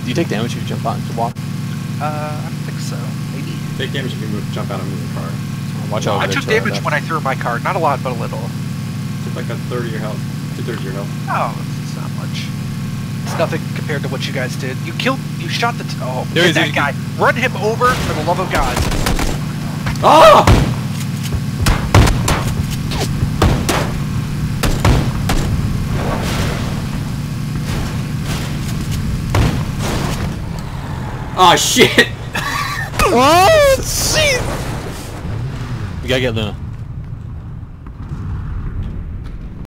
Do you take damage if you jump out into water? I don't think so. Maybe. Take damage if you jump out and move the car. Watch out. I took damage when I threw my car. Not a lot, but a little. Took like a third of your health. 2/3 of your health. Oh, it's not much. It's nothing compared to what you guys did. You shot the... Oh, There's that guy. Run him over for the love of God. Ah! Oh shit! Oh shit! We gotta get Luna.